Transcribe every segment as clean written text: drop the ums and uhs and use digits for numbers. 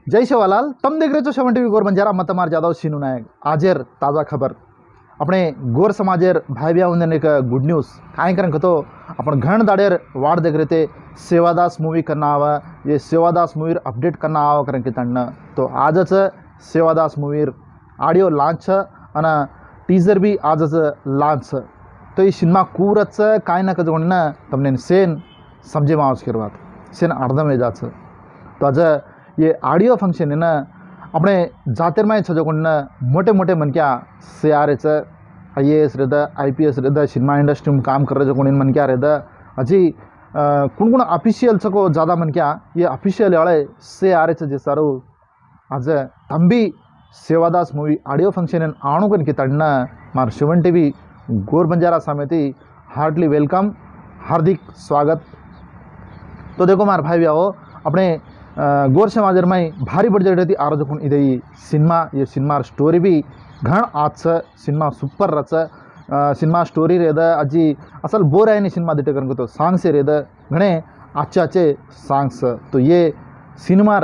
जय सेवालाल तम देख रहे हो 7 टीवी गोर बंजारा मतमार जादव सीनू नायक आजेर ताज़ा खबर अपने गोर समाजेर भाई बिया उन्हें एक गुड न्यूज़ काय करन तो अपन घण दाड़ेर वार्ड देख रहे थे सेवादास मूवी करना आवा ये सेवादास मूवी अपडेट करना आवा करन के तन्न तो आजच सेवादास मूवी ऑडियो लॉन्च अन टीजर भी आजच लॉन्च तो ये सिनेमा कूरच काय ना कजगोंड तमने सेन समझे मावस करवात सेन अर्धम जाच तो आज ये ऑडियो फंक्शन है ना अपने जातेर में छजोकुंड मोटे मोटे मन क्या से आ रहे IAS रहता IPS रहता सिनेमा इंडस्ट्री में काम कर रहे जो कोण मन क्या रहता अजी कुण कुण ऑफिशियल को ज़्यादा मन क्या ये ऑफिशियल वाले से आ रहे जे सारो आज Thambi Sevadas movie audio function आणु कन के तड़ना मार 7 टीवी गोर बंजारा समिति हार्टली वेलकम हार्दिक स्वागत। तो देखो मार भाई भैया अपने गोर समाजर में भारी बजट थी आरोजक इधे ये सिनेमा स्टोरी भी घण आज सिनेमा सूपर रच सिनेमा स्टोरी रेद अजी असल बोर है सिनेमा दिटे कर तो सॉन्ग्स रेद घणे अच्छे सॉन्ग्स तो ये सिनेमा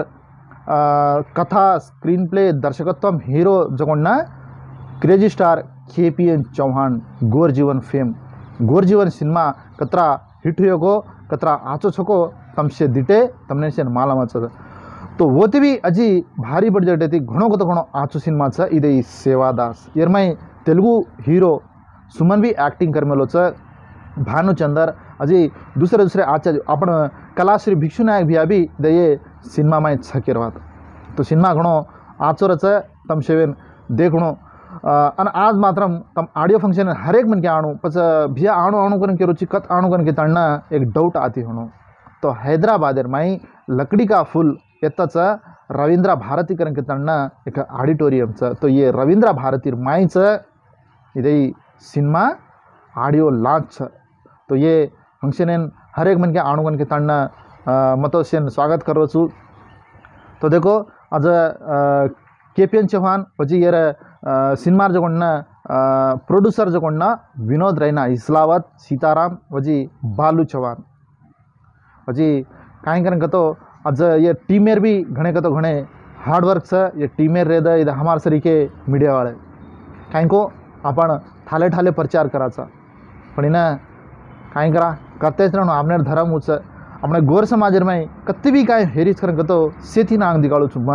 कथा स्क्रीन प्ले दर्शकत्व हीरो जगोंड crazy star KPN Chauhan Gor Jeevan fame गोर जीवन सिनेमा कतरा हिट हुए कतरा आचो छको तमसे दिटे तमने से मालूम अच्छा तो वो भी अजी भारी बजट थी घणो को तो घणो आचो सिनेमा छ इधे सेवादास यार मैं तेलुगु हीरो सुमन भी एक्टिंग कर मेलो छ भानुचंदर अजी दूसरे आचार्य अपन कलाश्री भिक्षु नायक भी अभी ये सिनेमा में छकेरवात तो सिनेमा घणो आचो रच तम सेवेन देखणो अन आज मात्रम तम ऑडियो फंक्शन हर एक मन के आणु पच भिया आणु करन के रुचि कत आणु करन के तड़ना एक डाउट आती होनो तो हैदराबाद में लकड़ी का फूल एतच रवींद्र भारती करन के तड़ना एक ऑडिटोरियम च तो ये रवींद्र भारती माई च इधे सिनेमा ऑडियो लॉन्च तो ये फंक्शन हर एक मन के आणु करन के तड़ना मतो सेन स्वागत करो छु। तो देखो आज KPN चौहान वजी यार सिनेमा जगोंड प्रोड्यूसर जगोंड विनोद रैना इस्लावत सीताराम वजी बालू चौहान वजी काय करन तो आज ये टीमेर भी घणे का तो घणे हार्डवर्क ये टीमेर रेद इधर हमारे सरीके मीडिया वाले काय को अपन ठाले ठाले प्रचार कराचा पण ना काय करा करतेच रहणो आपने धर्म उच अपने गोर समाज में कत्ती भी काय हेरीच करन तो सेथी नांग दिगाळू छु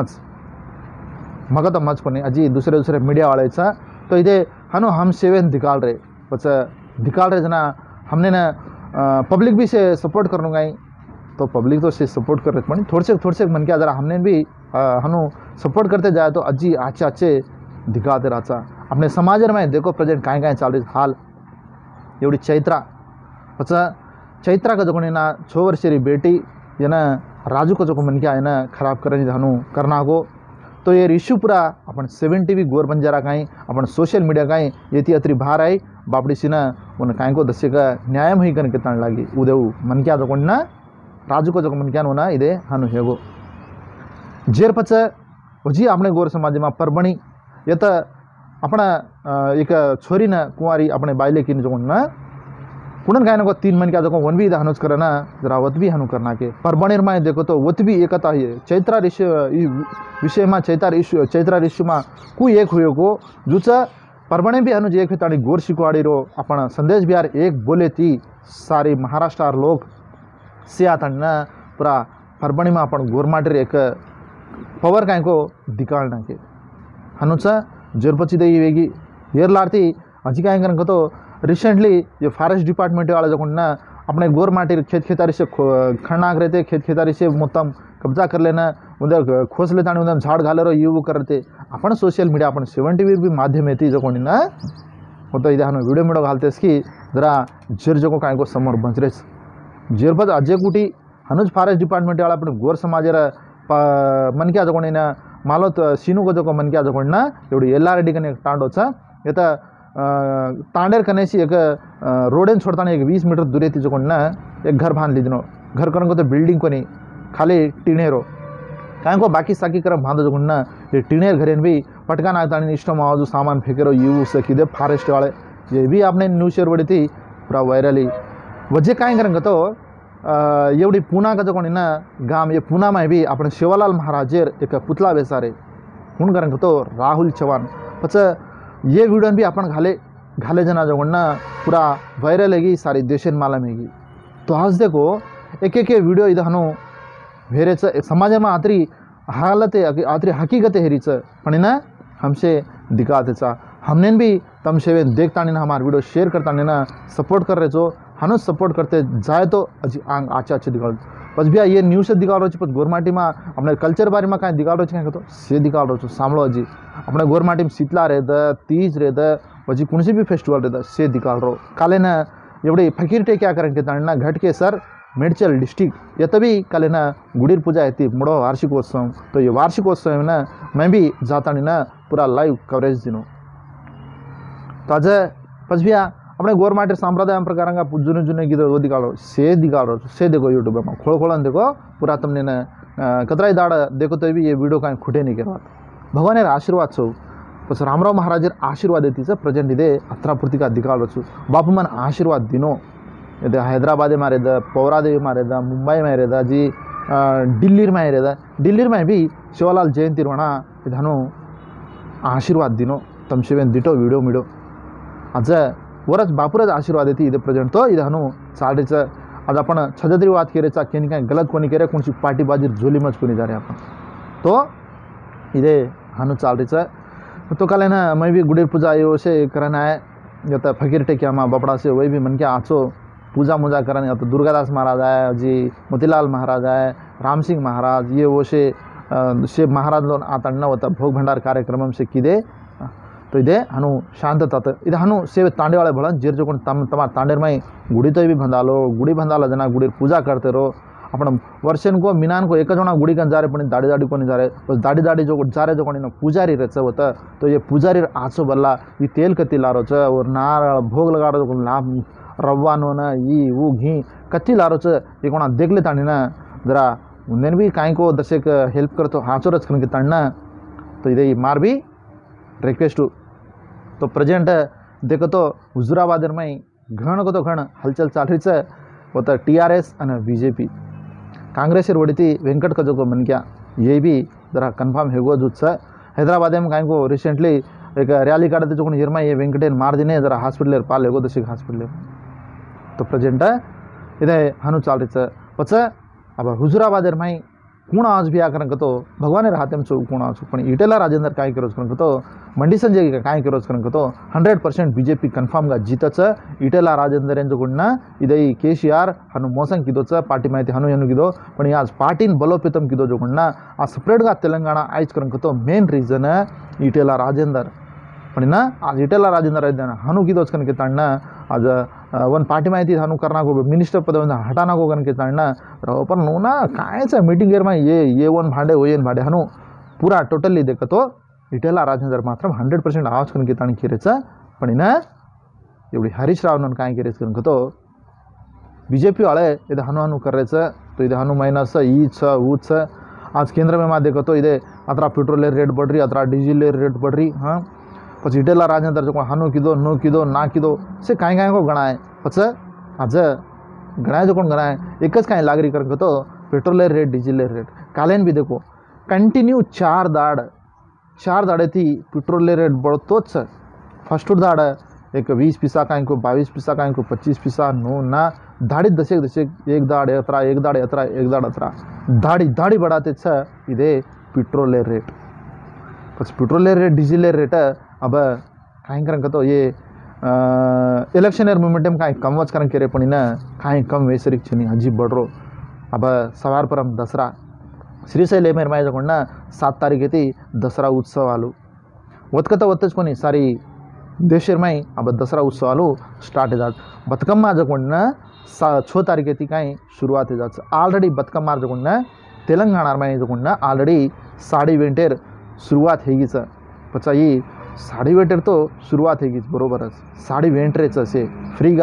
मग तो मच कोनी अजी दूसरे मीडिया वाले चा तो इधे हनु हम सेवन दिकाल रहे पच दिकाल रहे जना हमने ना पब्लिक भी से सपोर्ट करनो गई तो पब्लिक तो से सपोर्ट कर रहे थोड़े से मन के जरा हमने भी हनु सपोर्ट करते जाए तो अजी अच्छे दिखाते रहा अपने समाज में देखो प्रेजेंट काय काय चाल रही हाल एवढी चैत्रा पच चैत्रा का जो ना 6 वर्षीय बेटी ये ना राजू को जो मन के आए ना खराब करने हनु करना को तो ये इश्यू पूरा अपन 7 टीवी गोर बंजारा काई अपन सोशल मीडिया काई येती अत्री बाहर आई बापड़ी सिना उन काई को दस्य का न्याय हुई करके तण लागी उदेव मन क्या तो ना राजू को जो मन क्या ना इदे हनु हेगो जेर पच वजी अपने गोर समाज में परबणी यत अपना एक छोरी न कुंवारी अपने बाइले की जो ना पुनन काय को 3 मन क्या जो वन भी हनुज करना जरा वत भी हनु करना के परबणीर में देखो तो वत भी एकता है चैत्रा ऋषि विषय में चैत्रा ऋषि में कोई एक हुए को जुच परबणे भी हनुज एक ताड़ी गोर शिकवाड़ी रो अपन संदेश बिहार एक बोले थी सारी महाराष्ट्र लोग से आता पूरा परबणी में अपन गोर माटर एक पवर काय को दिखाना के हनुच जोरपची दे वेगी येर लाती अजी काय करन तो रिसेंटली ये फॉरेस्ट डिपार्टमेंट वाला जो ना अपने गोर माटी खेत खेतारी से खड़नाक रहते खेत खेतारी से मोतम कब्जा कर लेना उधर खोस लेता उधर झाड़ घाले रो ये करते अपन सोशल मीडिया अपन 7 टीवी भी माध्यम येते जो ना हो तो इधर वीडियो घालते कि जरा जेर जो काय को समोर बंचरेच जेरपत अजय कुटी हनुज फॉरेस्ट डिपार्टमेंट वाला अपने गोर समाज मन क्या जो ना मालोत सीनू को जो मन क्या जो ना एवढी LRD कने टांडो छ येता तांडेर कने सी एक रोडेन छोड़ता एक 20 मीटर दूर थी जो ना एक घर बांध लीजिनो घर करन को तो बिल्डिंग को नहीं खाली टीनेरो काय को बाकी साकी कर बांधो जो ना ये टीनेर घरेन भी पटका नागता इष्ट जो सामान फेंकेरो यू सकीदे फॉरेस्ट वाले ये भी आपने न्यूज़ शेयर बड़ी थी पूरा वायरली वजह काय करन तो एवढी पुना का जो कोणी ना गाम ये पुना में भी अपने शिवलाल महाराजेर एक पुतला बेसारे हूँ कारण तो राहुल चौहान पच ये वीडियो भी अपन घाले घाले जना जो ना पूरा वायरल हैगी सारी देशन मालूम हैगी। तो आज देखो एक एक वीडियो इधर हनु भेरेच समाज में आतरी हालत आतरी हकीकत हेरीच पण ना हमसे दिखाते हमने भी तमसे देखता ना हमारा वीडियो शेयर करता ना सपोर्ट कर रहे छो हनु सपोर्ट करते जाए तो अजी आंग आचे अच्छे दिखाओ बस भैया ये न्यूज़ से दिखा रहे बस गोरमाटी में अपने कल्चर बारे में कहीं दिखा रहे क्या तो से दिखा रहे सांभो अजी अपने गोरमाटी में शीतला रहता तीज रहता वजी कौन सी भी फेस्टिवल रहता से दिखा रो काले ना एवढे फकीरटे क्या करेंगे ताना घट के सर मेडचल डिस्ट्रिक्ट ये तभी काले ना गुड़ीर पूजा है मोड़ो वार्षिकोत्सव तो ये वार्षिकोत्सव में ना मैं भी जाता नहीं ना पूरा लाइव कवरेज दिनों तो आज बस भैया अपने गोरमाटी संप्रदाय प्रकार जुने जुने गीत वो दिखा रहा से देखो यूट्यूब में खोल खोलन देखो पूरा तुमने ना कतराई दाड़ देखो तो भी ये वीडियो कहीं खुटे नहीं करवा भगवान आशीर्वाद छो बस रामराव महाराजर आशीर्वाद येतीच प्रेजेंट इदे अत्रापूर्ति का दिखा रो बापू मन आशीर्वाद दिनो इधर हैदराबाद में रेदा पौरादेवी में रेदा मुंबई में रेदा जी दिल्ली में रेदा दिल्ली में भी शिवलाल जयंती रोना इधनो आशीर्वाद दिनो तम शिवेन दिटो वीडियो मीडियो आज वरच बापूरच आशीर्वाद येते इधे प्रेजेंट तो इधर हनु चालरीच आज आपण छजत्री बात केरेचा केनी काय गलत कोणी केरे कोणची पार्टीबाजी झोलीमच कोणी जा रहे आपण तो इधे हनु चालरीच तो कल है ना मैं भी गुड़ीर पूजा आयो से करना है या तो फकीर टेकिया माँ बपड़ा से वही भी मन के आँचो पूजा मुजा करने या तो दुर्गादास महाराज है जी मोतीलाल महाराज है राम सिंह महाराज ये वो से महाराज लोग आता न होता भोग भंडार कार्यक्रम से किदे तो इधे हनु शांतता इधे हनु से तांडे वाले भला जेर जो तमार तांडेर में गुड़ी तो भी बंधालो गुड़ी बंधाला जना गुड़ीर पूजा करते रहो अपन वर्षन को मिनान को एक जना गुड़ी कन जा रहे दाड़ी दाड़ी को नहीं जा रहे बस दाड़ी दाड़ी जो जा रहे जो कोणी पुजारी रहता होता तो ये पुजारी आँचो बल्ला ये तेल कत्ती लारो च और नारळ भोग लगा रहे लाभ रव्वा नो ना ये वो घी कत्ती लारो च ये कोणा देख ले तानी ना जरा उन्हें भी काई को दशेक हेल्प कर तो हाँचो रच करके ताड़ना तो इधे मार भी रिक्वेस्ट तो प्रेजेंट देखो तो हुजूराबाद में घण को तो घण हलचल चाल रही है वो तो TRS और BJP कांग्रेस वोड़ी वेंकट का जो को मन क्या ये भी जरा कन्फर्म है जुत्स हैदराबाद में कहीं को रिसेंटली एक रैली काटते जो हिरमा ये वेंकटेन मार दिने जरा हॉस्पिटल पाल हेगो दशी हॉस्पिटल तो प्रेजेंट इधे हनु चाल रही पच अब हुजूराबाद में कोण आज भी आकर तो भगवान हाथ में कोण आज पण इटेला राजेंद्र काय करोज कर तो मंडी संजय काय करोज कर तो 100% BJP कन्फर्म गा जीतच इटेला राजेंद्र जो इधे KCR हनु मोसंग किदो पार्टी माहिती हनु एनु किदो पण आज पार्टीन बलोपेतम किदो जो आ सेपरेट गा तेलंगाणा आयज कर तो मेन रीजन इटेला राजेंद्र पण ना आज इटेला राजेंद्र हनु किदोच कन के ताणना आज वन पार्टी माहिती हनु करना को मिनिस्टर पद हटाना को कन के ताणना पर नो ना कायच मीटिंग में ये वन भांडे वो येन भांडे हनु पूरा टोटली देखो तो इटेला राजेंद्र मात्र 100% आवाज कन के ताणी केरेच पण ना एवढी हरीश राव काय केरेच कन तो BJP वाले इधर हनु हनु कर रहे तो इधर हनु माइनस ई छ ऊ छ आज केंद्र में मां देखो तो इधे अतरा पेट्रोल रेट बढ़ रही अतरा डीजल रेट बढ़ रही हाँ पच इटेला राजेंद्र जो हनु किदो नो किदो ना किदो से काय काय को गणाए पच आज गणाए जो गणाए एक कहीं लागरी कर तो पेट्रोल रेट डीजल रेट कालेन भी देखो कंटिन्यू चार दाड़े थी पेट्रोल रेट बढ़तोच फर्स्ट दाड़ एक 20 पैसा कहीं को 22 पैसा कहीं को 25 पैसा नो ना दाड़ी दशेक दशेक एक दाड़ अतरा एक दाड़ अतरा एक दाड़ अतरा दाड़ी दाड़ी बढ़ाते इधे पेट्रोल रेट बस पेट्रोल रेट डीजल रेट अब कहीं कर तो ये इलेक्शन मोमेंटम कहीं कम वच कर रे पण कहीं कम वैसरिक छनी हजी बढ़ रो अब सवार पर हम दसरा श्रीशैल में 7 तारीख थी दसरा उत्सवालू वतकत वत्तच कोनी सारी देशर में अब दसरा उत्सवालू स्टार्ट जात बतकम्मा जो 6 तारीख थी कहीं शुरुआत जात ऑलरेडी बतकम्मा जो तेलंगाना में जो ऑलरेडी साड़ी वेंटेर शुरुआत हैगी पचा ये साड़ी वेंटेर तो शुरुआत हैगी बरोबर साड़ी वेंटरेच से फ्रीगा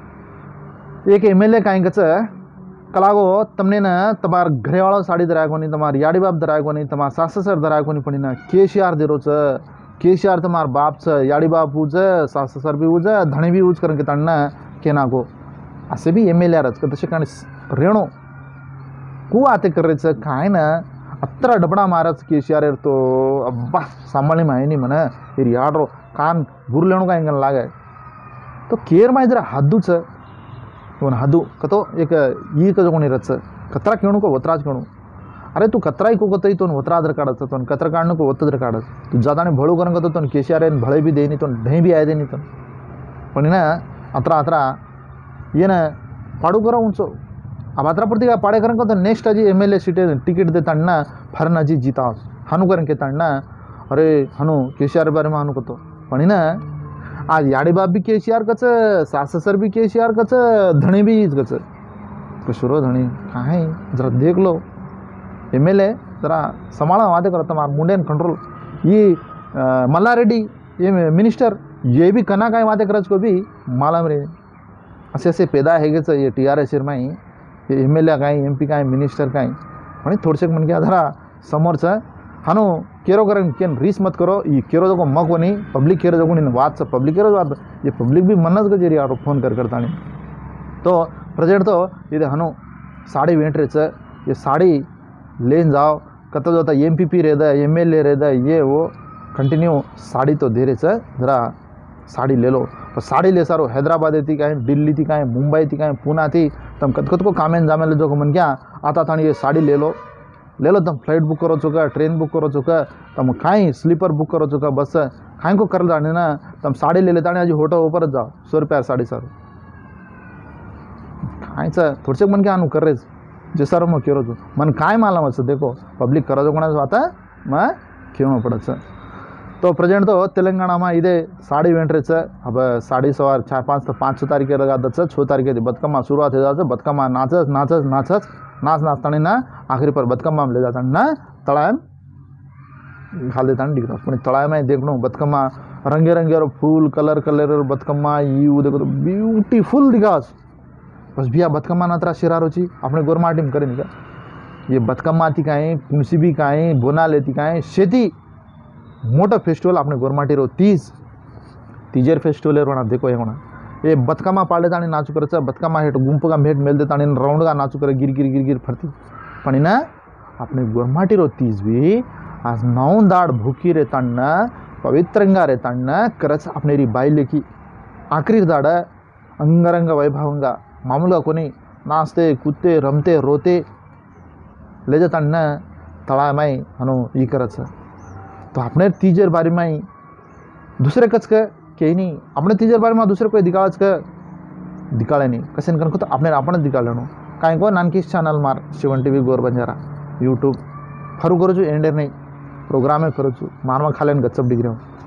एक MLA कहीं कलागो तमने न तमार घरेवाळो साड़ी धराएको नहीं तमार याडी बाप धराएको नहीं तमार सास ससुर धराएको नहीं पण KCR दिरो KCR तमार बाप याडी बाप उज सास ससुर भी उज धणी भी उज करके ताणना केनाको असे भी MLA रच तसे कारण रेणो कू आते कर रहे काय ना अत्र डबडा मारच केसीआर तो अब्बा सांभाळी माहिनी म्हण हिरी आड्रो कान बुरलेणो का इंगन लागे तो केर मा इधर हद्दूच ಇವನು ಹದ್ದು ಕತೋ ಏಕ ಈ ಕಜಕೊಂಡಿರತ್ತೆ ಕತ್ರ ಕೇಣುಕೋ ಒತ್ತರಾಜ್ ಕೇಣು अरे तू कतराई को कतई तो वतरा आधार कार्ड तो कतरा काढणं को वतद्र काढ तू ज्यादा ने भळू करून तो केसीआर भळे भी देनी तो ढई भी आय देनी तो पण ना अत्रा अत्रा येन पाडू करा उंचो अब अत्रा प्रति का पाडे करून तो नेक्स्ट अजी एमएलए सीट टिकट दे तणना फरन अजी जीता हनु करून के तणना अरे हनु केसीआर बारे में हनु कतो पण ना आज याडी बाप भी केसीआर कच साससर भी केसीआर कच धणी भी कच कशुरो धणी काय जरा देख लो एमएलए जरा संभाळा वादे करो तुम्हारा मुंडे कंट्रोल ये मल्ला रेड्डी ये मिनिस्टर ये भी कना काय वादे करच को भी मालूम रे असे असे पैदा हेगेच ये टीआरएस माई ये एमएलए काय एमपी काय मिनिस्टर काय पण थोडसे मन के जरा समोरच हानो केरो करन केन रीस मत करो ये केरो जको मग कोनी पब्लिक केरो जको नि वाद से पब्लिक केरो वाद ये पब्लिक भी मनस गजेरी आरो फोन कर करतानी तो प्रेजेंट तो ये हानो साड़ी वेंटरेच ये साड़ी लेन जाओ कत जाता एमपीपी रहता एमएलए रहता ये वो कंटिन्यू साड़ी तो दे रहे जरा साड़ी ले लो तो साड़ी ले सारो हैदराबाद थी कहीं दिल्ली थी कहीं मुंबई थी कहीं पूना थी तम कत कत को कामें जामे ले जो मन क्या आता था ये साड़ी ले लो तम फ्लाइट बुक करो चुका ट्रेन बुक करो चुका तम कहीं स्लीपर बुक करो चुका बस कहीं को कर जाने ना तम साड़ी ले लेता आज होटल ऊपर जाओ 100 रुपया साड़ी सर कहीं थोड़से मन क्या कर रहे जे सर मग केरो मन काय मालूम असं देखो पब्लिक करो कोणाच आता मग खेळणं पडचं तो प्रेजेंट तो तेलंगाना में इधे साड़ी वेंटरेच अब साड़ी सवार 4-5 तारीखे लगाच 6 तारीखे बतकम्मा शुरुआत हो जाए बतकम्मा नाच नाचतानी ना आखिरी पर बतकम्मा ले जाता ना तळायम घाल देता डिग्रा पण तळाय में देखणं बतकम्मा रंगे रंगे फूल कलर बतकम्मा यू देखो तो ब्यूटीफुल दिखास बस भैया बतकम्मा नतरा शिरारोची अपने गोरमाटीम करें का ये बतकम्मा थी काएँ कुंसी भी काएँ बोना लेती काएँ शेती मोटा फेस्टिवल अपने गोरमाटी रो तीजेर फेस्टिवल रोना देखो ये होना ये बतकम्मा पाले तानी नाचू करचा बतकम्मा हेट गुंप का भेट मेल दे तानी राउंड का नाचू करे गिर फरती पण ना अपने गोरमाटी रो तीज भी आज नौ दाड़ भूकी रे तण्ण पवित्रंगा रे तण्ण करच अपने री बाइले की आखरी दाड़ अंगरंग वैभवंगा मामूलगा कोनी नाचते कूदते रमते रोते ले जाता न तळा माई हनु ई करच तो अपने तीजर बारी माई दूसरे कच के नहीं अपने तीजर बारी में दूसरे कोई दिखाच दिखाळे नहीं कसे कनको तो अपने आपण दिखाळणो काय को नानकीस चॅनल मार शिवन टीव्ही गोर बंजारा यूट्यूब फरू करू एंडर नहीं प्रोग्राम करू मारमा खालेन गच्चप डिग्री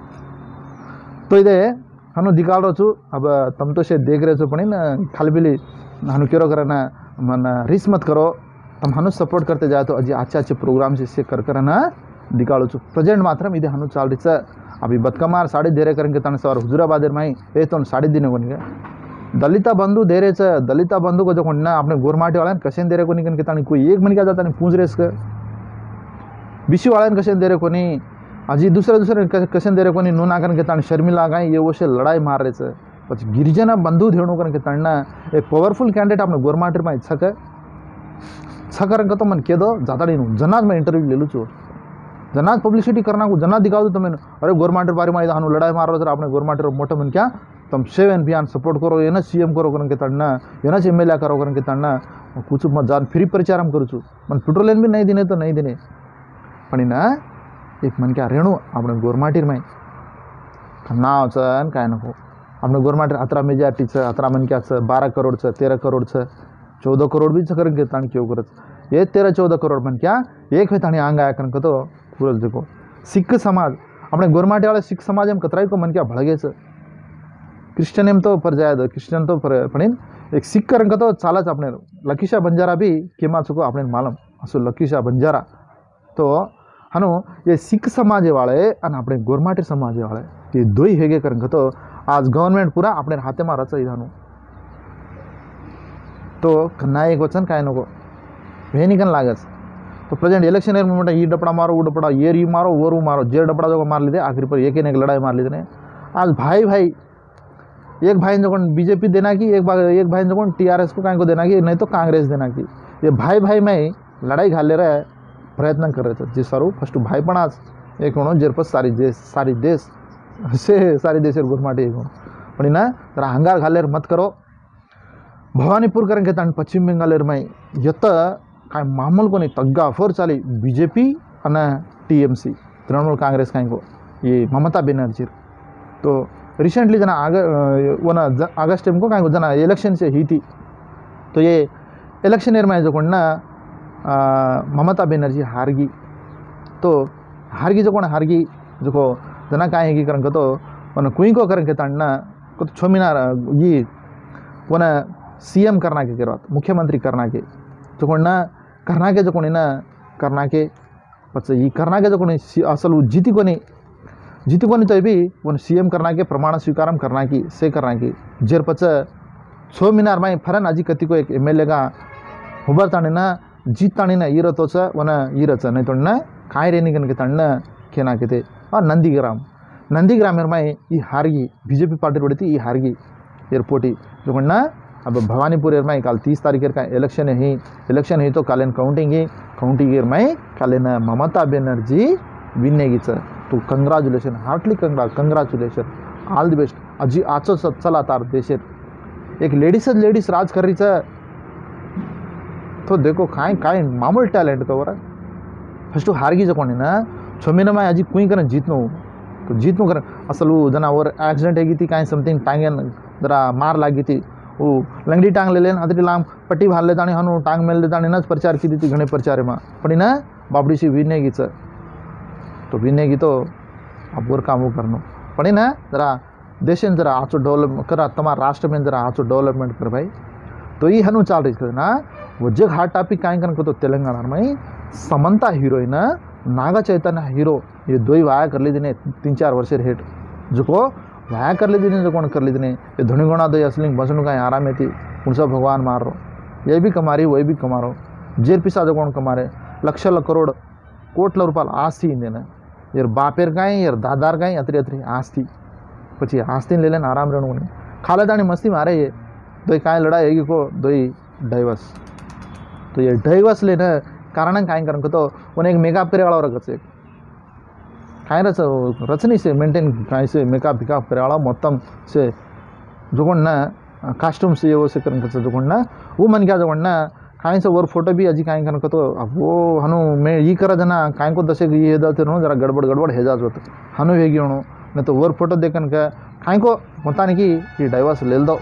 तो इधे हनु दिखाल रो अब तम तो से देख रहे पण खाली बिली हनु केरो करना मन रिस मत करो तम हनु सपोर्ट करते जाए तो अजी अच्छे प्रोग्राम से कर ना दिखाड़ो प्रेजेंट मात्र इधे हनु चाल रही अभी बतकम्मा साड़ी देरे करके तन सर हुजूराबाद माई ए तो साड़ी दिन को दलिता बंधु दे रहे दलिता बंधु को जो अपने गोरमाटी वाला कसे दे रहे को तानी कोई एक मन क्या जाता नहीं पूछ रहे बीसी वाला कसे दे रहे को अजी दूसरे कसे दे रहे को नून आकर के तान शर्मिला गाय ये वो से लड़ाई मार रहे पच गिरिजन बंधु धेणु करके ताना एक पावरफुल कैंडिडेट अपने गोरमाटी में छकर तो मन के दो जाता नहीं जनाज में इंटरव्यू ले लूँ जनाज पब्लिसिटी करना को जना दिखा दो तुम्हें अरे गोरमाटी बारे में हनु लड़ाई मार रहे अपने गोरमाटी मोटा मन क्या तुम सेवन अभियान सपोर्ट करो ये सीएम करो करके ताना ये एमएलए करो करके ताना कुछ मत जान फ्री प्रचार करूँ मन पेट्रोल भी नहीं देने तो नहीं देने पण ना एक मन क्या रेणु अपने गोरमाटी में नाव काय नको अपने गोरमाटी 18 मेजॉरिटी 18 मन क्या 12 करोड़ 13 करोड़ 14 करोड़ भी कर तानी क्यों करत ये 13-14 करोड़ मन क्या एक है तानी आंग आया करन तो पूरा देखो सिख समाज अपने गोरमाटी वाले सिख समाज में कतराई को मन क्या भड़गे क्रिश्चियन एम तो पर जाए क्रिश्चियन तो पर पण एक सिख करन तो चालच अपने लकीशा बंजारा भी केमा चुको अपने मालूम असो लकीशा बंजारा तो हनु ये सिख समाज वाले और अपने गोरमाटी समाज वाले ये दो ही हेगे करन तो आज गवर्नमेंट पूरा अपने हाथे में रच इधानु तो कन्ना एक वचन काय नको वे निकन लागस तो प्रेजेंट इलेक्शन मूवमेंट ई डपड़ा मारो वो डपड़ा ये री मारो वो रू मारो जे डपड़ा जो मार लीधे आखिरी पर एक लड़ाई मार लीधे आज भाई एक भाई जो बीजेपी देना की, एक भाई जो टीआरएस को काय को देना की, नहीं तो कांग्रेस देना की, ये भाई भाई में लड़ाई घाले रहे प्रयत्न कर रहे थे जे सारू फर्स्ट भाई पण आज एक म्हणून जेरपस सारी देश से सारी देश गुरमाटी एक पण ना जरा हंगार घालेर मत करो भवानीपुर करेंगे ताण पश्चिम बंगाल में यत काय मामूल को नहीं तग्गा फोर चाली बीजेपी અને टीएमसी तृणमूल कांग्रेस काय को ये ममता बनर्जी तो रिसेंटली जना अगस्त टाइम को काय को जना इलेक्शन से ही थी तो ये इलेक्शन ईयर में जो कोण ना ममता बनर्जी हारगी तो हारगी जो कोण हारगी जो को जना काय है करंग तो वन कुई को करंग ताणना को तो छोमिना ये वन सीएम करना के करवात मुख्यमंत्री करना के जो कोण ना करना के जो कोणी ना करना के पच ये करना के जो कोणी असल जीती कोनी तो भी वन सीएम करना के प्रमाण स्वीकारम करना की से करना की जेर पच 6 मीनार में फरन अजी कति को एक एमएलए का हुबर ताणीना जीत ताणीना ईरतोच वन ईरच नहीं तो काय रेनिगन के ताण खेना के थे और नंदीग्राम में ये हारगी बीजेपी पार्टी पड़ी ये हारगी एयरपोर्टी जो कोणना अब भवानीपुर में कल 30 तारीख का इलेक्शन ही तो कालेन काउंटिंग में कालेन ममता बनर्जी विनेगी तो congratulation heartly congratulation all the best अजी आचो चला तार देशेर एक लेडीज राज करीच तो देखो काय मामूल टॅलेंट तो बरं फर्स्ट हारगी जो कोणी ना छोमीन में अजी कुई कर जीतनो कर असल वो जना और एक्सीडेंट है थी काय समथिंग टांगेन जरा मार लागी थी वो लंगड़ी टांग ले लेन अतरी लाम पट्टी भाल लेता हनु टांग मेल देता नच प्रचार की थी घणे प्रचार में पण ना बाबड़ी सी विनेगीच तो विनेगी तो अब और काम करनो पण ना जरा देश जरा आचो डेवलप करा तमार राष्ट्र में जरा आचो डेवलपमेंट कर भाई तो ये हनु चाल रही ना वो जग हार्ट टॉपिक काय कर तो तेलंगाना में समंता हीरोइन नागा चैतन्य हीरो ये दो ही वाया कर ली दिने 3-4 वर्ष हेट जो को वाया कर ली दिने जो कौन कर ली दिने ये धुनीगुणा दो असलिंग बसनु का आराम थी उनसा भगवान मार रो ये भी कमा रही वही भी कमा रो जेर पिसा जो कौन कमा रहे लक्ष करोड़ कोट्ल रूपायल आस्ती इंदेना यार बापेर का यार दादार का अतरी आस्ती पची आस्ती ले लेना आराम रहने नहीं खाले दानी मस्ती मारे ये दो काय लड़ाई है को दो डाइवर्स तो ये डाइवर्स लेना कारण काय कर तो उन्हें एक मेकअप करे वाला रख से काय रचनी से मेंटेन काय से मेकअप पिकअप करे वाला मोत्तम से जो कोण ना कास्ट्यूम से वो से कर जो कोण ना वो मन क्या जो कोण ना काय से और फोटो भी अजी काय कर तो अब वो हनु मैं ये करा जना काय को दसे ये दाते नो जरा गड़बड़ हे जात होत हनु हेगी होनो नहीं तो और फोटो देखन का काय को मताने की ये डाइवर्स ले दो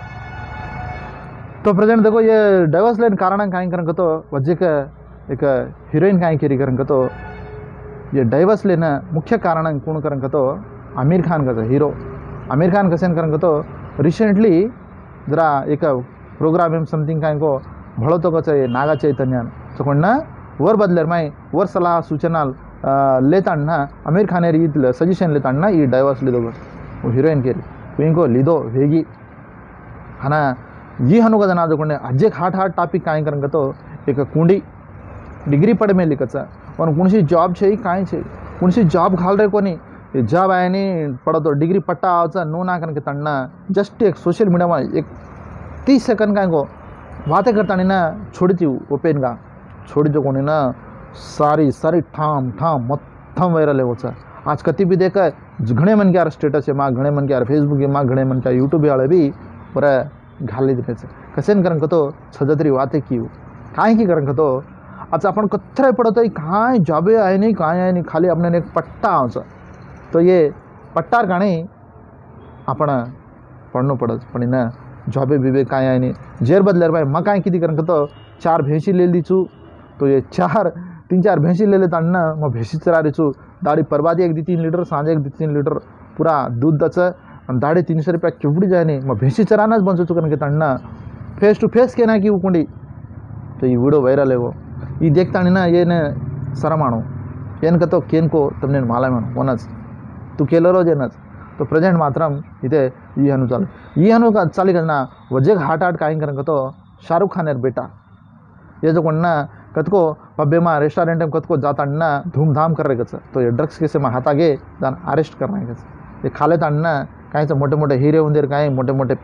तो प्रेजेंट देखो ये डाइवर्स लेन कारण काय कर तो वजह का एक हीरोइन काय केरी कर तो ये डाइवर्स लेना मुख्य कारण कौन कर तो आमिर खान का हीरो आमिर खान कसेन कर तो रिसेंटली जरा एक प्रोग्राम में समथिंग काय को भलो तो कच नागा चैतन्य चकोण वर बदलेर माई वर सलाह सूचना लेता आमिर खान सजेशन लेता ये डाइवर्स लीदो वो हीरोइन केरी इनको लीदो वेगी हना ये हनु का जना जो अज्जे हाट टॉपिक काय कर तो एक कुंडी डिग्री पढ़े में लिखा और कौन सी जॉब चाहिए काय चाहिए कौन सी जॉब घाल रहे कोनी जॉब आए नहीं पढ़ो तो डिग्री पट्टा आवचा नो ना करके तड़ना जस्ट एक सोशल मीडिया में एक 30 सेकंड का को बातें करता नहीं ना छोड़ी थी ओपेन का छोड़ी जो कोनी ना सारी ठाम मत्थम वायरल है वो आज कति भी देखा घणे मन के स्टेटस है माँ घणे मन के फेसबुक है माँ घणे मन के यूट्यूब वाले भी पूरा घाल दिले कसेन करंग तो सजतरी बातें की काय की करंग तो अच्छा अपन कथरे पड़ता है कहाँ जॉबे आए नहीं कहाँ आए नहीं खाली अपने एक पट्टा आउँछ तो ये पट्टार का नहीं अपन पढ़नो पड़त पण ना जॉबे बीबे काय आए नहीं जेर बदलेर भाई मैं काय किती करंग तो 4 भैंसी ले ली छू तो ये 3-4 भैंसी ले लेता ना मैं भैंसी चरा रही छू दाड़ी परबादी एक दी 3 लीटर सांझे एक दी 3 लीटर पूरा दूध दच दाड़ी 300 रुपया केवड़ी जाए नहीं मैं भैंसी चराना बन चुका के तड़ना फेस टू फेस कहना कि वो कुंडी तो ये वीडियो वायरल है वो ये देखता नहीं ना ये ने सरमाणु ಏನ್ ಕತೋ ಕೇನ್ಕೋ ತಮ್ಮನೆ ಮಾಲಮಣ ವನಸ್ तू केलो रोजेनच तो प्रेजेंट मात्रम इथे ई हनु चाली करना वजह हाट काय करन तो शाहरुख खानेर बेटा ये जो कोण ना कतको पब्बे में रेस्टोरेंट में कतको जाता ना धूमधाम कर रहे तो ये ड्रग्स केस में हाथा गे दान अरेस्ट करना ये खाले ताना काहीच मोठे मोठे हिरे उंदेर काय मोठे मोठे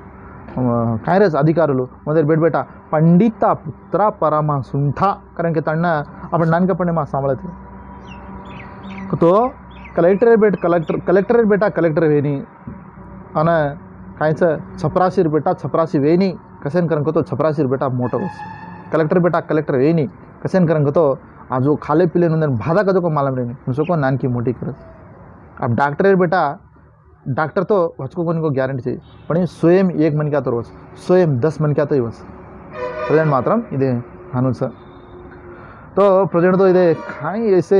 काय रेच अधिकारुలు उंदेर बेटा पंडिता पुत्रा परामा सुंठा कारण की त्यांना आपण नानकपणे मा सांभाळते तो कलेक्टरेट बेटा कलेक्टर वेनी आणि काहीच छपराशीर बेटा छपराशी वेनी कसेन कारण तो छपराशीर बेटा मोटर कलेक्टर बेटा कलेक्टर वेनी कसेन कारण तो आजो खाले पिले भादा कदो को मालूम रहनी मुझको को नान की मोटी करत अब डॉक्टर बेटा डॉक्टर तो वचको को ग्यारंटी चाहिए पण स्वयं एक मन क्या तो रोज स्वयं 10 मन क्या तो वस प्रेजेंट मात्रम इदे हनुस तो प्रेजेंट तो इदे खाई ऐसे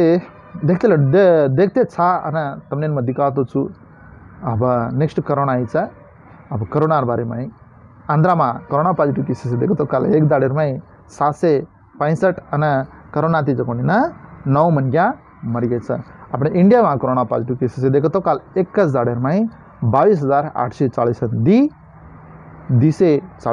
देखते छा अना तमने में दिखातो छु अब नेक्स्ट कोरोना आईचा अब कोरोना बारे में आंध्रा में कोरोना पॉजिटिव केसेस देखो तो कल एक दाड़ेर में 765 अना कोरोना थी जो 9 मन क्या मर गए सर अपने इंडिया में कोरोना पॉजिटिव केसेस देखो तो कल 21 दाड़ेर में 22,840 दी से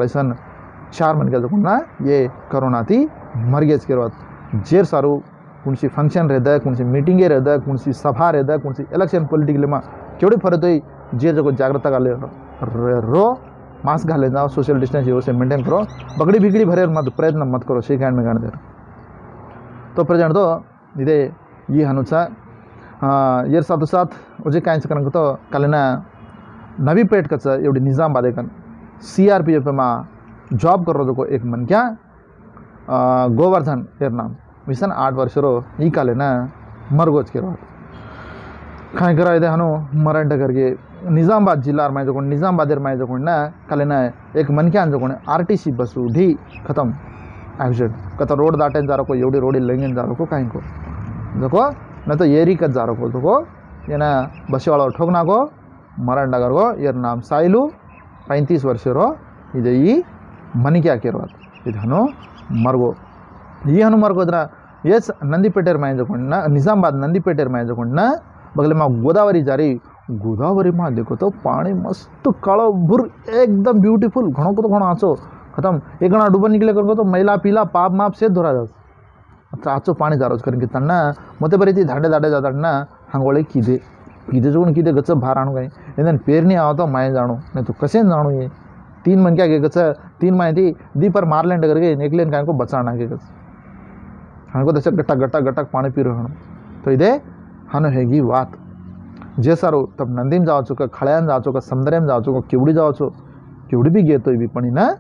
4 मन क्या जो ये कोरोना थी मर गए के बाद जेर सारू कौन सी फंक्शन रहता है कौन सी मीटिंगे रहता है कौन सी सभा रहता है कौन सी इलेक्शन पॉलिटिकल में केवड़ी फरक तो जे जगह जागृता गाले रो मास्क घाले जाओ सोशल डिस्टेंस ये से मेंटेन करो बगड़ी बिगड़ी भरे मत प्रयत्न मत करो शेक हैंड में गाने दे तो प्रेजेंट तो इदे ये हनुसा ये साथ साथ उजे काय करन तो कलेना नवी पेट कच एवढी निजामाबाद एकन CRPF में जॉब कर रो एक मन क्या गोवर्धन एर नाम मिशन 8 वर्ष रो ई कालेना मरगोज के खाई करा इदे हनु मरंट करके निजामाबाद जिला में जो निजामाबाद में जो ना कलेना एक मन क्या जो RTC बस उठी खत्म एक्सीडेंट कत रोड दाटे जा रहा एवढी रोड लेंगे जा रहा कहीं को देखो न तो एरी कत जा रहा तो ये ना बस वाला ठोकना को मरण डगर को ये नाम साइलू 35 वर्ष रो इधे ये मन क्या के इधे हनु मरगो ये हनु मरगो द्रा ये नंदीपेटेर में जो निजामाबाद नंदीपेटेर में जो बगल में गोदावरी जा रही गोदावरी में देखो तो पानी मस्त कालो भुर एकदम ब्यूटीफुल घणो को तो घणो आचो खत्म एक घना डूबन निकले कर तो मैला पीला पाप माप से धोरा जा अच्छा आचो पानी जा रोज करके तन्ना मते बरी ती धाडे धाडे जाता ना हांगोळे किदे किदे जोन किदे गच भार आणू काय एदन पेरनी आव तो माय जाणू नहीं तो कसे जाणू ये 3 मन क्या के गच 3 माय थी दी पर मारलैंड करके निकलेन काय को बचाना के गच हांगो दस गट्टा गट्टा गट्टा पानी पी रहो तो इदे हनु हेगी वात जे सारो तब नंदीम जाओ का खळ्यान जाओ का समुद्रेम जाओ केवड़ी जाओ केवड़ी भी गेतो भी पण ना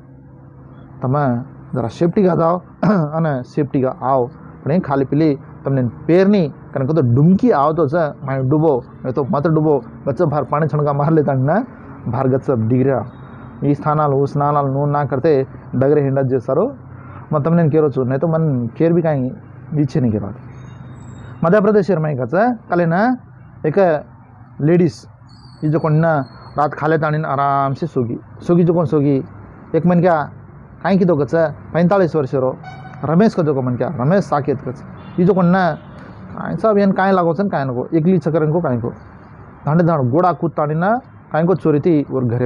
तमे जरा सेफ्टी का जाओ अने सेफ्टी का आओ पण खाली पीली तमने पेरनी कारण तो डुमकी आओ तो मैं डूबो नहीं तो मत डूबो गच्च भार पानी छणका मार लेता ना भार गच्च डिग्रा ई स्थानाल उस नानाल नून ना करते डगरे हिंडत जे सारो मैं तमने केरो छु नहीं तो मन केर भी काई इच्छे नहीं केरा मध्य प्रदेश में कच कल ना एक लेडीज ये जो ना रात खाले तानी आराम से सोगी जो कौन सोगी एक मन क्या कहीं की तो कच 45 वर्ष रो रमेश का जो मन क्या रमेश साकेत कच ये जो ना कहीं सब एन कहीं लागो सन कहीं नको एकली चक्कर को कहीं को धांडे धाड़ गोड़ा कूद तानी ना कहीं को चोरी थी और घरे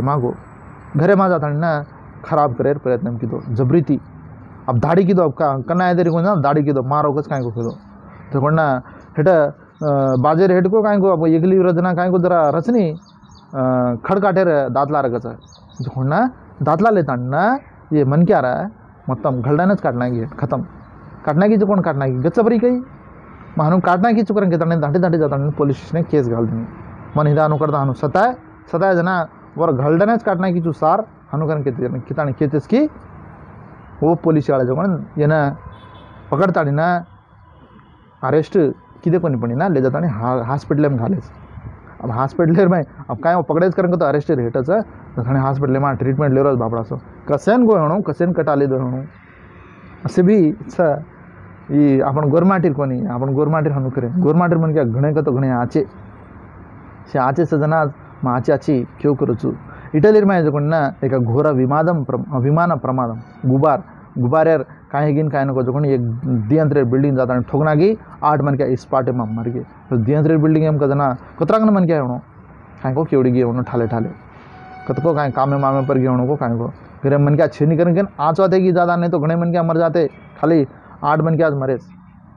माँ जाता ना खराब करे प्रयत्न की दो जबरी थी अब दाढ़ी की दो अब कन्ना इधर को ना दाढ़ी की दो मारो कच कहीं को खेदो तो कोणना हेट बाजेर हेट को कहीं को अब एकली रचना कहीं को जरा रचनी खड़काटेर दातला रखा जो कोणना दातला लेता ना ये मन क्या रहा है मतलब घलडानच काटना की खत्म काटना की जो कौन काटना की गच्चबरी कही मानू काटना की चुकर के धाटे धाटे जाता पुलिस स्टेशन केस घाल देंगे मन हिदा हनु करता हनु सताए जना वर घलडानच काटना की जो सार हनु करन के कितानी केतेस की वो पुलिस वाले जो ये ना पकड़ता ना अरेस्ट किदे को नहीं पड़ी ना ले जाता नहीं हॉस्पिटल में घाले अब हॉस्पिटल में अब काय पकड़ेच करेंगे तो अरेस्ट हेटच तो थाने हॉस्पिटल में ट्रीटमेंट ले रहा बापड़ा सो कसेन गो हणु कसेन कटाली दो हणु असे भी अच्छा ये आपण गोरमाटीर कोनी आपण गोरमाटीर हणु करे गोरमाटीर मन क्या घणे का तो घणे आचे से आचे सजना आचे आची क्यों करू छु इटलीर में जो ना एक घोर विमान प्रमादम गुबारेर काहे गिन काहे नको जो एक दियंत्रेर बिल्डिंग जाता ठोकना की 8 मन क्या स्पॉट में मर गए तो दियंत्रेर बिल्डिंग एम कजना कतरांग मन क्या होनो काहे को केवड़ी गए ठाले कतको काहे कामे मामे पर गए को काहे को फिर मन क्या छेनी करके आँच आते की ज़्यादा नहीं तो घने मन क्या मर जाते खाली 8 मन क्या मरे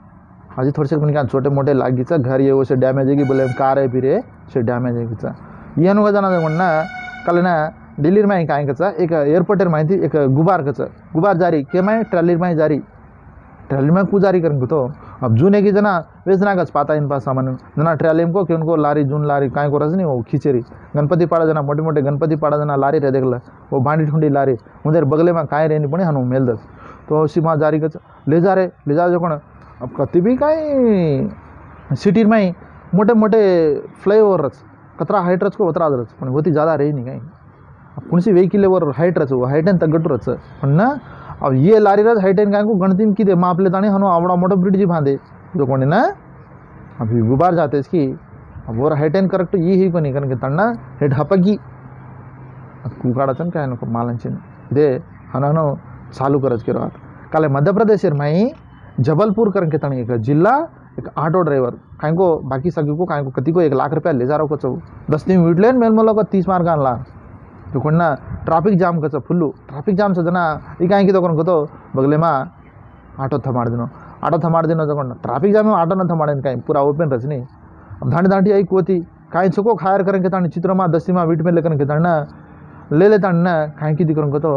अजी थोड़े से मन क्या छोटे मोटे लाग गीचा घर ये वो से डैमेज है कि बोले कार है फिर से डैमेज है गीचा ये नुका जाना जगोंडना कल ना दिल्ली में काय कचा एक एयरपोर्ट माहिती एक गुबार कचा गुबार जारी के माय ट्रैली में जारी ट्रैली में कु जारी करन तो अब जूने की जना वेचना गच पाता इन पास सामान जना ट्रैली को कि उनको लारी जून लारी काय को रजनी वो खिचेरी गणपति पाड़ा जना मोटे मोटे गणपति पाड़ा जना लारी रह देखला वो भांडी ठुंडी लारी उधर बगले में काय रहनी पड़ी हनु मेल दस तो सीमा जारी कच ले जा जो कौन अब कति भी काय सिटी में मोटे मोटे फ्लाईओवर रच कतरा हाइट रच को उतरा रच पण होती ज़्यादा रही नहीं काय कुणसी वेहिकल वर हाइट रच हाइट एन तगट रच पण ना अब ये लारी रच हाइट एन काय को गणतीम की दे मापले ताने हनो आवड़ा मोटो ब्रिज बांधे जो कोणी ना अभी गुबार जाते इसकी अब वो हाइट एन करेक्ट ये ही कोणी कन के तन्ना हेड हपगी कुकाड़चन काय नको मालंचिन इदे हनो चालू करज के रात काले मध्य प्रदेश में जबलपुर करन के तणी एक जिला एक ऑटो ड्राइवर काय को बाकी सगी को काय को कति को 1 लाख रुपया ले जा रहा को 10 दिन वीटलेन मेल मोलो को 30 मार्क आणला तो कोणना ट्रैफिक जाम कच फुल्लू ट्रैफिक जाम से जना ई काय की तो कोन तो बगले में ऑटो थमाड़ दिनो जो कोन ट्रैफिक जाम में ऑटो न थमाड़न काय पूरा ओपन रचनी अब धांडी धांडी आई कोती काय छको खायर करन के तानी चित्र में 10 में वीट में लेकर के ताना ले ले ताना काय की दिकरन को तो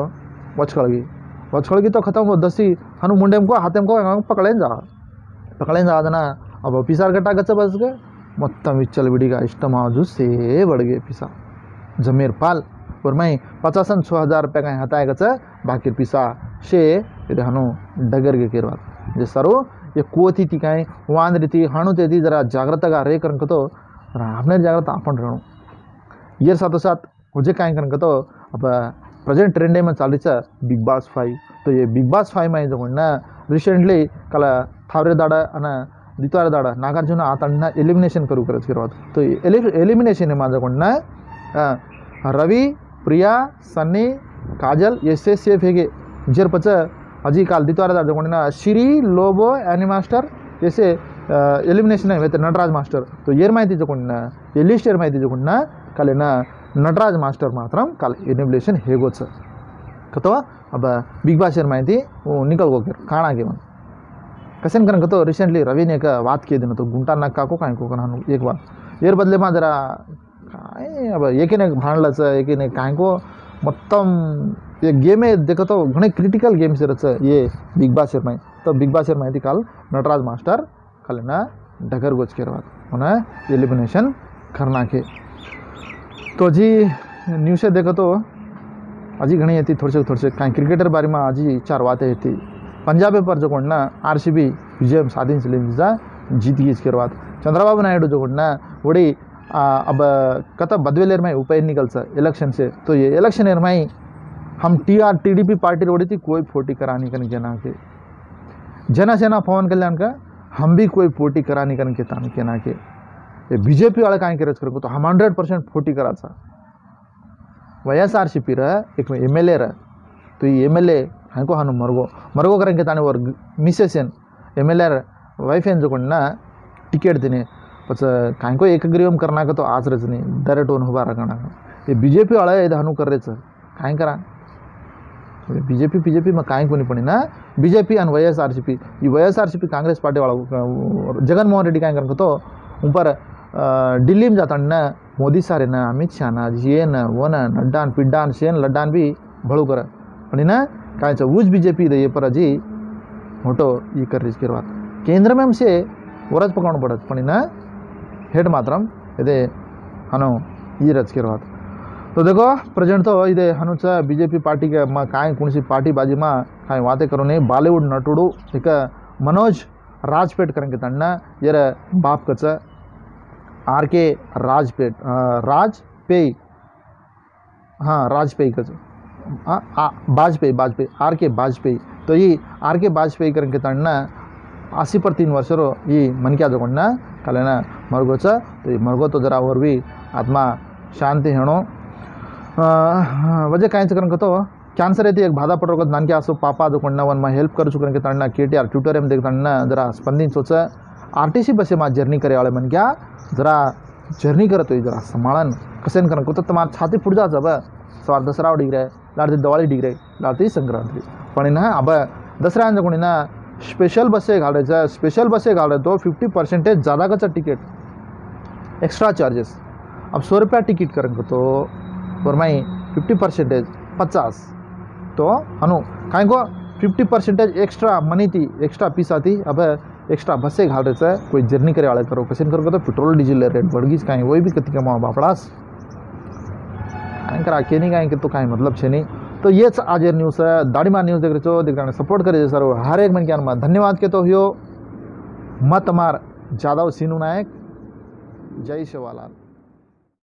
वचखड़गी तो खत्म हो 10 हनु मुंडेम को हाथेम को पकड़ें जा जना अब पिसार कटा गच बस गए मोत्तम विच्चल विडिगा इष्टम से बढ़ गए पिसा जमीर पाल और मैं 50,000 रुपये का हताए गच बाकी पिसा शे इधर हनु डगर के केरवात जे सरो ये कोती थी काय वांद रीति हनु तेदी जरा जागृत का रे करन तो आपने जागृत आपण रहणो ये साथो साथ मुझे काय करन तो अब प्रेजेंट ट्रेंड में चाल रही बिग बॉस 5 तो ये बिग बॉस 5 में जो ना रिसेंटली कल थावरे दाड़ा अना दितवारे दाड़ा नागार्जुन आतना एलिमिनेशन करू करत किरवात तो एलिमिनेशन में जो रवि प्रिया सन्नी काजल एसे सेफ हेगे जर पच अजी काल दितवारे दाड़ा जो श्री लोबो एनिमास्टर ऐसे एलिमिनेशन है नटराज मास्टर तो ये माहिती जो ये लिस्ट माहिती जो कल नटराज मास्टर मात्रम काल एलिमिनेशन हेगोच कतो अब बिग बॉस माहिती वो निकल गो काना के मन कसन करन तो रिसेंटली रवि ने एक बात किए दिन तो गुंटा नक्का को काय को कन एक बात येर बदले में जरा काय अब एक ने भांडलच एक ने काय को मोत्तम ये गेम है देखो तो घणे क्रिटिकल गेम्स रच ये बिग बॉस में तो बिग बॉस माहिती काल नटराज मास्टर कल ना डगर गोच के बात होना एलिमिनेशन करना के तो जी न्यूज़ से देखो तो अजी घनी थी थोड़े से कहीं क्रिकेटर बारे में अजी 4 बातें थी पंजाब पर जो कोण आरसीबी विजय साधिंचा जीत गई इसके बाद चंद्रबाबू नायडू जो कोण वड़ी अब कत बदवेलेर में उप एन्निकल इलेक्शन से तो ये इलेक्शन एर में हम टीडीपी पार्टी रोड़ी थी कोई पोटी करानी कर जना के जनसेना पवन कल्याण का हम भी कोई पोटी करानी कर के तान के ना के बीजेपी वाले काय करत कर तो हम 100% पोटी कराचा YSRCP एक MLA तो ये MLA हमको हनु मरगो करेंगे ताने और मिसेसन MLA वाइफ एन जो टिकेट देने पच काय को एक ग्रीवम करना का तो आज रचनी डायरेक्ट ओन हुआ रखना ये बीजेपी वाला ये हनु कर रहे काय करा बीजेपी में काय को नहीं पड़ी ना बीजेपी एंड YSRCP ये YSRCP कांग्रेस पार्टी वाला जगनमोहन रेड्डी काय कर तो ऊपर दिल्ली में जाता ना मोदी सारे ना अमित शाह ना ये ना वो ना नड्डान पिड्डान शेन लड्डान भी भड़ू कर पड़ी ना काय उज बीजेपी ये पर अजी मोटो ये कर रही बात केंद्र में हमसे वरज पकड़ पड़त पड़ी ना हेड मात्रम इधे हनो ये रच के बात तो देखो प्रेजेंट तो इधे हनुच बीजेपी पार्टी के काय कौन सी पार्टी बाजी में काय बातें करो नहीं बॉलीवुड नटुडू एक मनोज राजपेट करेंगे तन्ना ये बाप कच RK राजपेयी हाँ राजपेयी कच बाजपेयी RK बाजपेयी तो ये RK बाजपेयी करके तन्ना 80 पर 3 वर्ष रो ये मन क्या जो कलेना मरगो तो ये मरगो तो जरा और भी आत्मा शांति हेणो वजह काय करन तो कैंसर है एक बाधा पड़ नान के आसो पापा जो वन में हेल्प कर चुके तन्ना KTR ट्विटर में देख तन्ना जरा स्पंदिंच RTC बस में जर्नी करे वाले मन क्या जरा जर्नी करत जरा संभालन कसेन कर तो तुम्हारा छाती फुट जा अब सवार दसरा डिग रहे लाड़ती दिवाळी डिग रहे लाड़ती संक्रांति पण ना अब दसरा को स्पेशल बसें घाल रहे स्पेशल बसें घाल रहे तो 50% ज़्यादा का टिकट एक्स्ट्रा चार्जेस अब 100 रुपया टिकट करेंगे तो वरमाई 50% 50 तो हनु काहे को 50% एक्स्ट्रा मनी थी एक्स्ट्रा पीस आती अब एक्स्ट्रा बसे घाल रहे थे कोई जर्नी करे वाले करो कसिन करो तो पेट्रोल डीजल रेट बढ़ गई कहीं वही भी कति कमा बापड़ास करा के नहीं कहीं तो कहीं मतलब छे नहीं। तो ये आज न्यूज़ है दाड़ीमा न्यूज़ देख रहे देख सपोर्ट करे सर हर एक मन के अनुमान धन्यवाद के तो हियो मत मार जादव सीनू नायक जय शिवालाल।